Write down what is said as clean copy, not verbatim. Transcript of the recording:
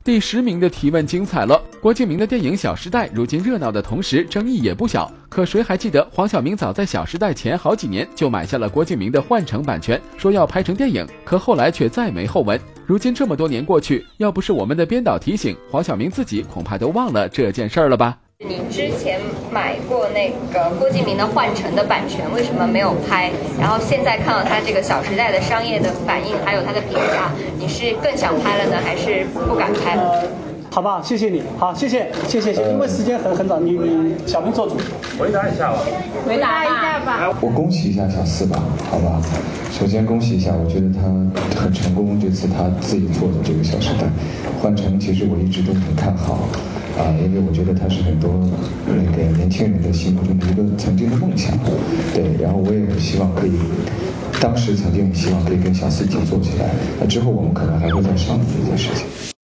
第10名的提问精彩了，郭敬明的电影《小时代》如今热闹的同时争议也不小，可谁还记得黄晓明早在《小时代》前好几年就买下了郭敬明的换乘版权，说要拍成电影，可后来却再没后文。如今这么多年过去，要不是我们的编导提醒，黄晓明自己恐怕都忘了这件事儿了吧。 你之前买过那个郭敬明的换乘的版权，为什么没有拍？然后现在看到他这个《小时代》的商业的反应，还有他的评价，你是更想拍了呢，还是不敢拍了？ 好吧，谢谢你，好，谢谢，因为时间很早，你小明做主， 回答一下吧。 我恭喜一下小四吧，好吧。首先恭喜一下，我觉得他很成功，这次他自己做的这个《小时代》换乘，其实我一直都很看好，因为我觉得他是很多那个年轻人的心目中的一个曾经的梦想，对，然后我也很希望可以。当时曾经希望可以跟小四一起做起来，那之后我们可能还会再商量这件事情。